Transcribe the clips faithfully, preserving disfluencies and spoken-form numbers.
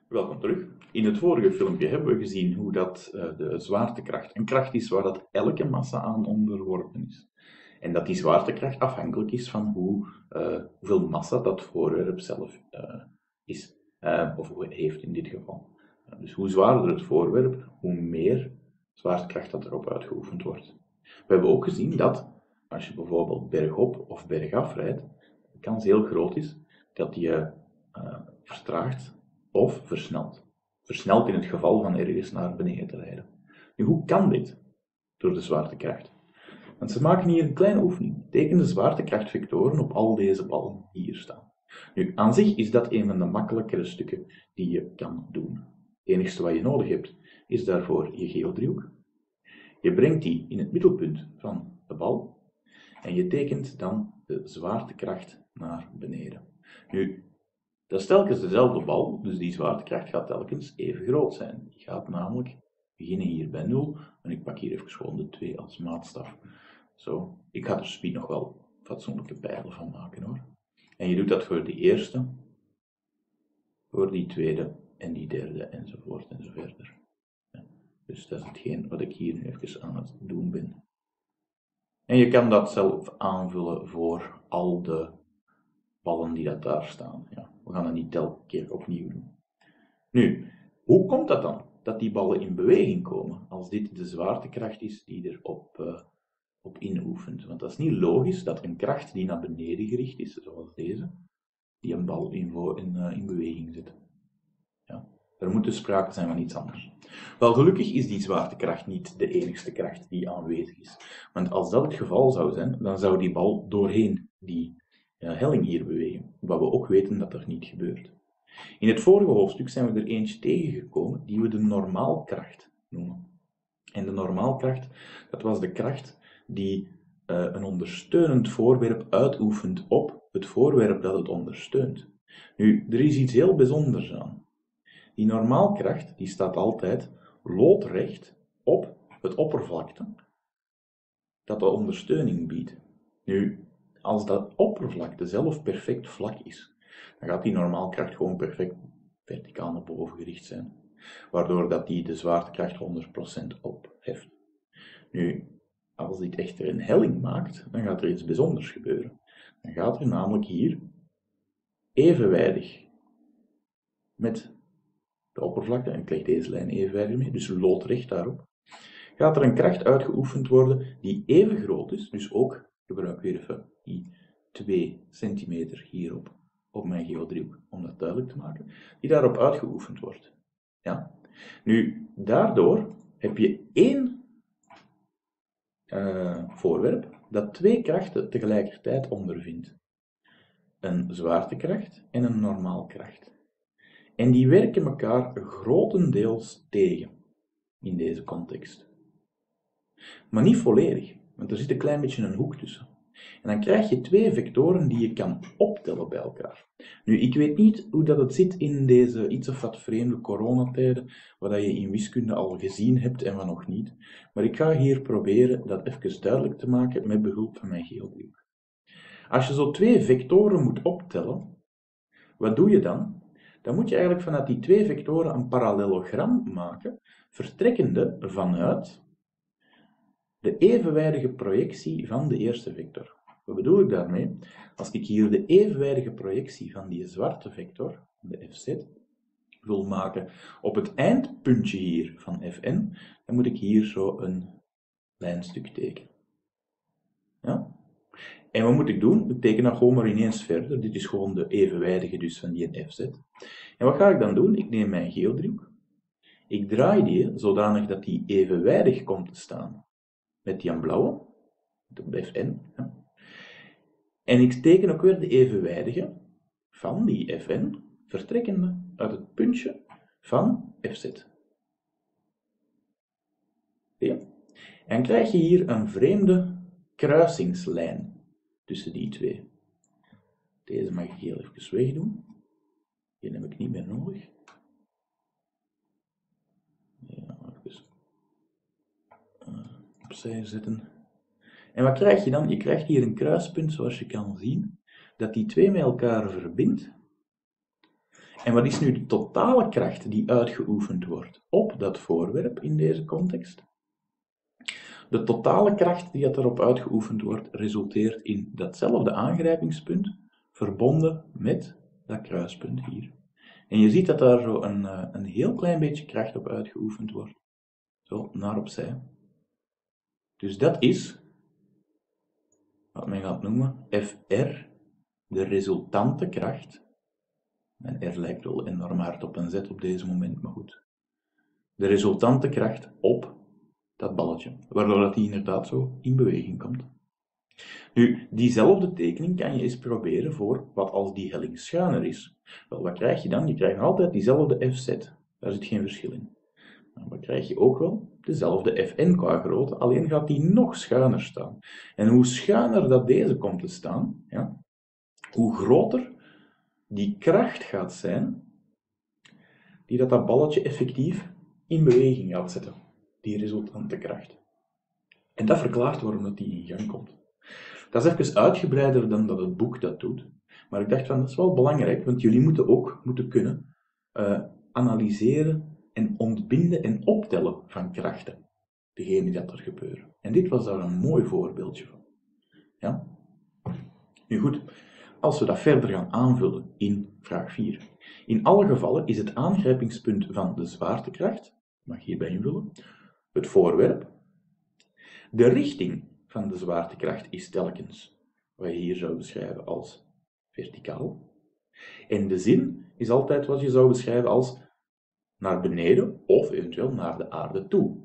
Welkom terug. In het vorige filmpje hebben we gezien hoe dat, uh, de zwaartekracht een kracht is waar dat elke massa aan onderworpen is. En dat die zwaartekracht afhankelijk is van hoe, uh, hoeveel massa dat voorwerp zelf uh, is, uh, of heeft in dit geval. Uh, dus hoe zwaarder het voorwerp, hoe meer zwaartekracht dat erop uitgeoefend wordt. We hebben ook gezien dat als je bijvoorbeeld bergop of bergaf rijdt, de kans heel groot is dat je uh, vertraagt of versnelt. Versnelt in het geval van ergens naar beneden te rijden. Nu, hoe kan dit? Door de zwaartekracht. Want ze maken hier een kleine oefening. Teken de zwaartekrachtvectoren op al deze ballen die hier staan. Nu, aan zich is dat een van de makkelijkere stukken die je kan doen. Het enige wat je nodig hebt, is daarvoor je geodriehoek. Je brengt die in het middelpunt van de bal en je tekent dan de zwaartekracht naar beneden. Nu, dat is telkens dezelfde bal, dus die zwaartekracht gaat telkens even groot zijn. Die gaat namelijk beginnen hier bij nul, en ik pak hier even gewoon de twee als maatstaf. Zo, ik ga er speed nog wel fatsoenlijke pijlen van maken hoor. En je doet dat voor die eerste, voor die tweede en die derde enzovoort enzoverder. Ja, dus dat is hetgeen wat ik hier nu even aan het doen ben. En je kan dat zelf aanvullen voor al de ballen die dat daar staan. Ja, we gaan dat niet telkens keer opnieuw doen. Nu, hoe komt dat dan? Dat die ballen in beweging komen, als dit de zwaartekracht is die erop uh, op inoefent. Want dat is niet logisch dat een kracht die naar beneden gericht is, zoals deze, die een bal in, in, uh, in beweging zet. Ja, er moet dus sprake zijn van iets anders. Wel, gelukkig is die zwaartekracht niet de enigste kracht die aanwezig is. Want als dat het geval zou zijn, dan zou die bal doorheen die uh, helling hier bewegen. Wat we ook weten dat dat niet gebeurt. In het vorige hoofdstuk zijn we er eentje tegengekomen die we de normaalkracht noemen. En de normaalkracht, dat was de kracht die uh, een ondersteunend voorwerp uitoefent op het voorwerp dat het ondersteunt. Nu, er is iets heel bijzonders aan. Die normaalkracht, die staat altijd loodrecht op het oppervlakte dat de ondersteuning biedt. Nu, als dat oppervlakte zelf perfect vlak is, dan gaat die normaalkracht gewoon perfect verticaal naar boven gericht zijn, waardoor dat die de zwaartekracht honderd procent opheft. Nu, als dit echter een helling maakt, dan gaat er iets bijzonders gebeuren. Dan gaat er namelijk hier evenwijdig met de oppervlakte, en ik leg deze lijn evenwijdig mee, dus loodrecht daarop, gaat er een kracht uitgeoefend worden die even groot is, dus ook, gebruik weer even die twee centimeter hierop, op mijn geodriehoek, om dat duidelijk te maken, die daarop uitgeoefend wordt. Ja? Nu, daardoor heb je één uh, voorwerp dat twee krachten tegelijkertijd ondervindt. Een zwaartekracht en een normaalkracht. En die werken elkaar grotendeels tegen, in deze context. Maar niet volledig, want er zit een klein beetje een hoek tussen. En dan krijg je twee vectoren die je kan optellen bij elkaar. Nu, ik weet niet hoe dat het zit in deze iets of wat vreemde coronatijden, wat je in wiskunde al gezien hebt en wat nog niet. Maar ik ga hier proberen dat even duidelijk te maken met behulp van mijn geodriehoek. Als je zo twee vectoren moet optellen, wat doe je dan? Dan moet je eigenlijk vanuit die twee vectoren een parallelogram maken, vertrekkende vanuit de evenwijdige projectie van de eerste vector. Wat bedoel ik daarmee? Als ik hier de evenwijdige projectie van die zwarte vector, de fz, wil maken op het eindpuntje hier van fn, dan moet ik hier zo een lijnstuk tekenen. Ja? En wat moet ik doen? Ik teken dat gewoon maar ineens verder. Dit is gewoon de evenwijdige dus van die fz. En wat ga ik dan doen? Ik neem mijn geodriehoek. Ik draai die zodanig dat die evenwijdig komt te staan met die blauwe, de fn. Ja. En ik teken ook weer de evenwijdige van die fn, vertrekkende uit het puntje van fz. Ja. En krijg je hier een vreemde kruisingslijn tussen die twee. Deze mag ik heel even wegdoen. Die heb ik niet meer nodig. Ja, even uh, opzij zetten. En wat krijg je dan? Je krijgt hier een kruispunt, zoals je kan zien, dat die twee met elkaar verbindt. En wat is nu de totale kracht die uitgeoefend wordt op dat voorwerp in deze context? De totale kracht die erop uitgeoefend wordt, resulteert in datzelfde aangrijpingspunt, verbonden met dat kruispunt hier. En je ziet dat daar zo een, een heel klein beetje kracht op uitgeoefend wordt. Zo, naar opzij. Dus dat is, wat men gaat noemen, F R, de resultante kracht. En R lijkt wel enorm hard op een Z op deze moment, maar goed. De resultante kracht op dat balletje, waardoor dat die inderdaad zo in beweging komt. Nu, diezelfde tekening kan je eens proberen voor wat als die helling schuiner is. Wel, wat krijg je dan? Je krijgt nog altijd diezelfde F Z. Daar zit geen verschil in. Maar wat krijg je ook wel? Dezelfde F N qua grootte, alleen gaat die nog schuiner staan. En hoe schuiner dat deze komt te staan, ja, hoe groter die kracht gaat zijn die dat, dat balletje effectief in beweging gaat zetten. Die resultante kracht. En dat verklaart waarom dat die in gang komt. Dat is even uitgebreider dan dat het boek dat doet. Maar ik dacht van, dat is wel belangrijk, want jullie moeten ook moeten kunnen uh, analyseren en ontbinden en optellen van krachten. Degene dat er gebeuren. En dit was daar een mooi voorbeeldje van. Ja? Nu goed, als we dat verder gaan aanvullen in vraag vier. In alle gevallen is het aangrijpingspunt van de zwaartekracht, mag ik hierbij invullen, het voorwerp. De richting van de zwaartekracht is telkens wat je hier zou beschrijven als verticaal. En de zin is altijd wat je zou beschrijven als naar beneden of eventueel naar de aarde toe.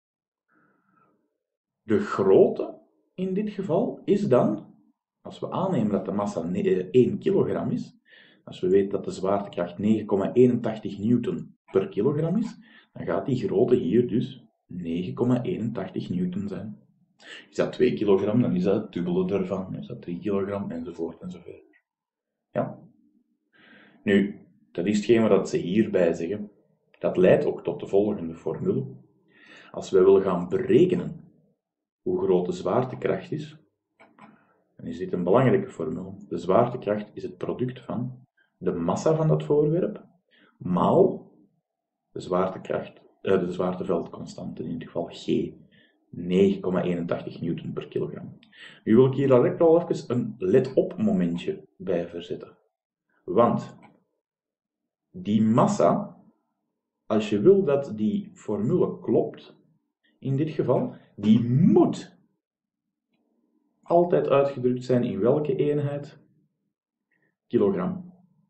De grootte in dit geval is dan, als we aannemen dat de massa één kilogram is, als we weten dat de zwaartekracht negen komma eenentachtig newton per kilogram is, dan gaat die grootte hier dus negen komma eenentachtig newton zijn. Is dat twee kilogram, dan is dat het dubbele ervan. Is dat drie kilogram, enzovoort enzovoort. Ja. Nu, dat is hetgeen wat ze hierbij zeggen. Dat leidt ook tot de volgende formule. Als wij willen gaan berekenen hoe groot de zwaartekracht is, dan is dit een belangrijke formule. De zwaartekracht is het product van de massa van dat voorwerp, maal de zwaartekracht, uh, de zwaarteveldconstante, in dit geval G. negen komma eenentachtig newton per kilogram. Nu wil ik hier direct al even een let-op momentje bij verzetten. Want die massa, als je wil dat die formule klopt, in dit geval, die moet altijd uitgedrukt zijn in welke eenheid? Kilogram.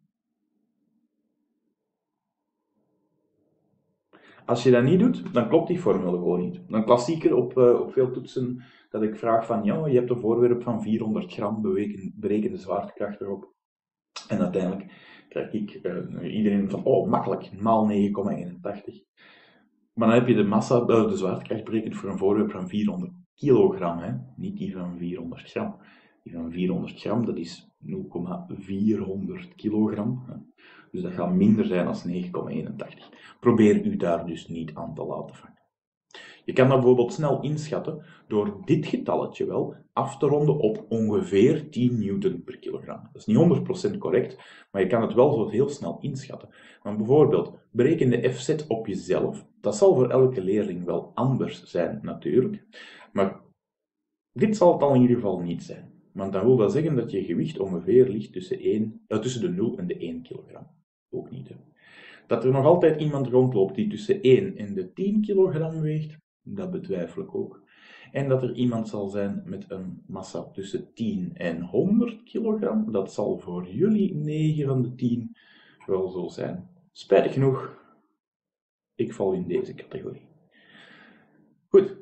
Als je dat niet doet, dan klopt die formule gewoon niet. Dan klassieker op, uh, op veel toetsen dat ik vraag van, ja, je hebt een voorwerp van vierhonderd gram, bereken, bereken de zwaartekracht erop. En uiteindelijk krijg ik uh, iedereen van, oh, makkelijk, maal negen komma eenentachtig. Maar dan heb je de massa, uh, de zwaartekracht berekend voor een voorwerp van vierhonderd kilogram, hè? Niet die van vierhonderd gram. Die van vierhonderd gram, dat is nul komma vierhonderd kilogram. Hè? Dus dat gaat minder zijn dan negen komma eenentachtig. Probeer u daar dus niet aan te laten vangen. Je kan dat bijvoorbeeld snel inschatten door dit getalletje wel af te ronden op ongeveer tien newton per kilogram. Dat is niet honderd procent correct, maar je kan het wel zo heel snel inschatten. Want bijvoorbeeld, bereken de F Z op jezelf. Dat zal voor elke leerling wel anders zijn natuurlijk, maar dit zal het al in ieder geval niet zijn. Want dan wil dat zeggen dat je gewicht ongeveer ligt tussen, één, uh, tussen de nul en de één kilogram. Ook niet. Hè. Dat er nog altijd iemand rondloopt die tussen één en de tien kilogram weegt, dat betwijfel ik ook. En dat er iemand zal zijn met een massa tussen tien en honderd kilogram, dat zal voor jullie negen van de tien wel zo zijn. Spijtig genoeg, ik val in deze categorie. Goed.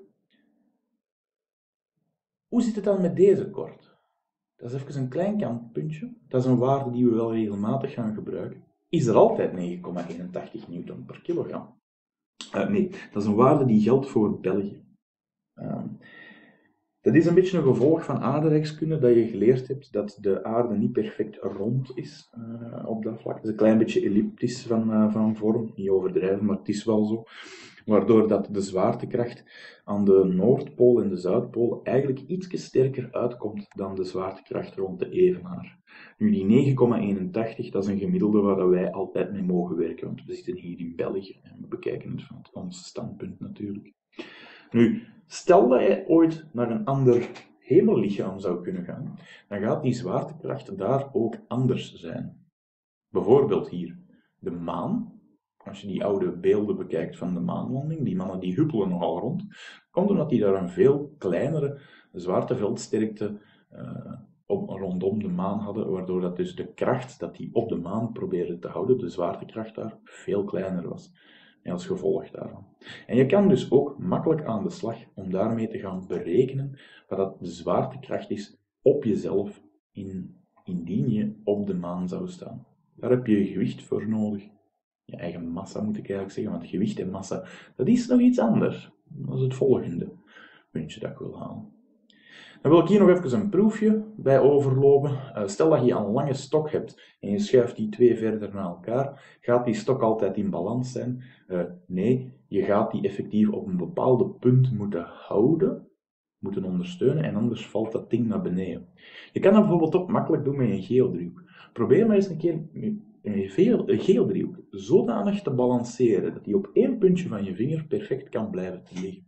Hoe zit het dan met deze kort? Dat is even een klein kantpuntje. Dat is een waarde die we wel regelmatig gaan gebruiken. Is er altijd negen komma eenentachtig newton per kilogram? Uh, nee, dat is een waarde die geldt voor België. Uh, dat is een beetje een gevolg van aardrijkskunde, dat je geleerd hebt dat de aarde niet perfect rond is uh, op dat vlak. Het is een klein beetje elliptisch van, uh, van vorm, niet overdrijven, maar het is wel zo. waardoor dat de zwaartekracht aan de Noordpool en de Zuidpool eigenlijk iets sterker uitkomt dan de zwaartekracht rond de evenaar. Nu, die negen komma eenentachtig, dat is een gemiddelde waar wij altijd mee mogen werken, want we zitten hier in België en we bekijken het van ons standpunt natuurlijk. Nu, stel dat je ooit naar een ander hemellichaam zou kunnen gaan, dan gaat die zwaartekracht daar ook anders zijn. Bijvoorbeeld hier, de maan. Als je die oude beelden bekijkt van de maanlanding, die mannen die huppelen nogal rond, komt omdat die daar een veel kleinere zwaarteveldsterkte uh, op, rondom de maan hadden, waardoor dat dus de kracht dat die op de maan probeerde te houden, de zwaartekracht daar, veel kleiner was. En als gevolg daarvan. En je kan dus ook makkelijk aan de slag om daarmee te gaan berekenen wat dat de zwaartekracht is op jezelf in, indien je op de maan zou staan. Daar heb je gewicht voor nodig. Je eigen massa moet ik eigenlijk zeggen, want gewicht en massa, dat is nog iets anders. Dat is het volgende puntje dat ik wil halen. Dan wil ik hier nog even een proefje bij overlopen. Uh, stel dat je een lange stok hebt en je schuift die twee verder naar elkaar. Gaat die stok altijd in balans zijn? Uh, nee, je gaat die effectief op een bepaalde punt moeten houden, moeten ondersteunen, en anders valt dat ding naar beneden. Je kan dat bijvoorbeeld ook makkelijk doen met een geodriehoek. Probeer maar eens een keer een geodriehoek zodanig te balanceren dat die op één puntje van je vinger perfect kan blijven te liggen.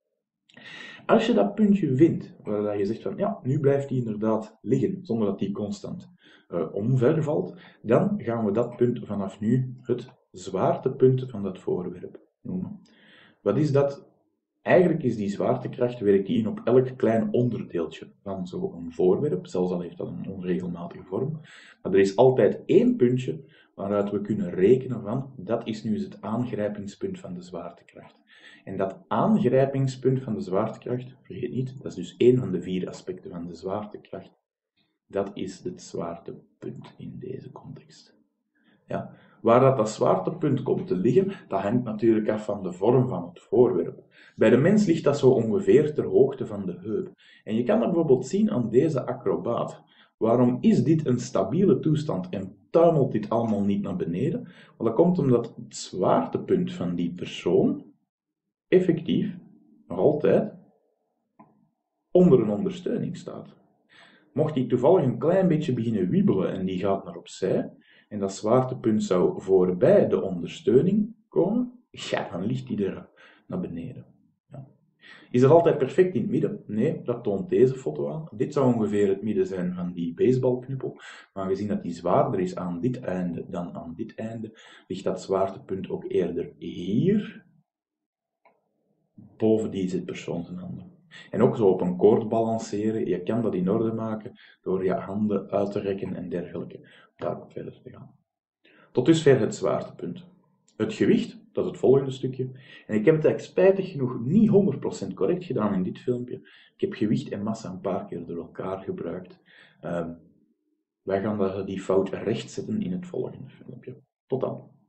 Als je dat puntje vindt, waar je zegt van ja, nu blijft die inderdaad liggen, zonder dat die constant uh, omvervalt, dan gaan we dat punt vanaf nu het zwaartepunt van dat voorwerp noemen. Wat is dat? Eigenlijk is die zwaartekracht, werkt die in op elk klein onderdeeltje van zo'n voorwerp, zelfs al heeft dat een onregelmatige vorm. Maar er is altijd één puntje waaruit we kunnen rekenen van, dat is nu het aangrijpingspunt van de zwaartekracht. En dat aangrijpingspunt van de zwaartekracht, vergeet niet, dat is dus één van de vier aspecten van de zwaartekracht. Dat is het zwaartepunt in deze context. Ja. Waar dat, dat zwaartepunt komt te liggen, dat hangt natuurlijk af van de vorm van het voorwerp. Bij de mens ligt dat zo ongeveer ter hoogte van de heup. En je kan dat bijvoorbeeld zien aan deze acrobaat. Waarom is dit een stabiele toestand en tuimelt dit allemaal niet naar beneden? Wel, dat komt omdat het zwaartepunt van die persoon effectief nog altijd onder een ondersteuning staat. Mocht die toevallig een klein beetje beginnen wiebelen en die gaat naar opzij, en dat zwaartepunt zou voorbij de ondersteuning komen, ja, dan ligt die er naar beneden. Ja. Is dat altijd perfect in het midden? Nee, dat toont deze foto aan. Dit zou ongeveer het midden zijn van die baseballknuppel. Maar aangezien dat die zwaarder is aan dit einde dan aan dit einde, ligt dat zwaartepunt ook eerder hier, boven deze persoon zijn handen. En ook zo op een koord balanceren, je kan dat in orde maken door je handen uit te rekken en dergelijke. Daarop verder te gaan. Tot dusver het zwaartepunt. Het gewicht, dat is het volgende stukje. En ik heb het eigenlijk spijtig genoeg niet honderd procent correct gedaan in dit filmpje. Ik heb gewicht en massa een paar keer door elkaar gebruikt. Uh, wij gaan die fout rechtzetten in het volgende filmpje. Tot dan.